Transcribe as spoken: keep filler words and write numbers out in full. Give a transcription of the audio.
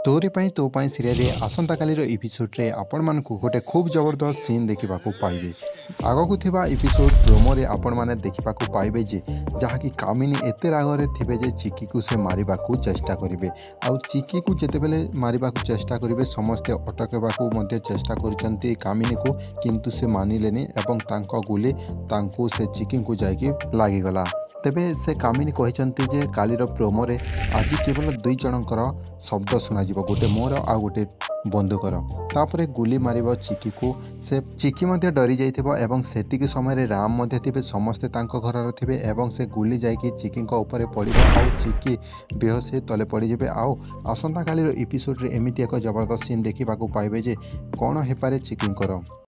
तोरी पाई तो पाई सीरियल आसंता कालीर एपिसोड्रे आपण मानकु गोटे खूब जबरदस्त सीन देखा पाइबे। आगकू थिबा एपिसोड प्रोमो रे आपण माने देखा पाइबे जे जहाँकि कामिनी एते रागरे थिबे जे चिकी को से मारिबाकू चेष्टा करिवे। आउ चिकी को जेतेबेले मारिबाकू चेष्टा करिवे समस्ते अटकेबाकू मध्ये चेष्टा करिसंती कामिनी को, किंतु से मानिलेनी एवं तांको गुली तांको से चिकी को जाइकी लागिगला। तेबे से कामिनी कहते जे कालीर प्रोमोरे आज केवल दुई जनकर शब्द सुनाजिब, गोटे मोर आ गोटे बंदूकर। तापरे गुली मारिब चिकी को। से चिकी मध्य डरी जाइथिबो एवं सेतिकी समय राम मध्य थिबे, समस्ते तांको घरर थिबे एवं से गुली जाइकी चिकी उपरे पड़िबो आउ चिकी बेहोश होई तले पड़ जिबे। आउ आसंता कालीर एपिसोड रे एमिति एक जबरदस्त सीन देखिबाकू पाइबे जे कोन हेपारे चिकींकर।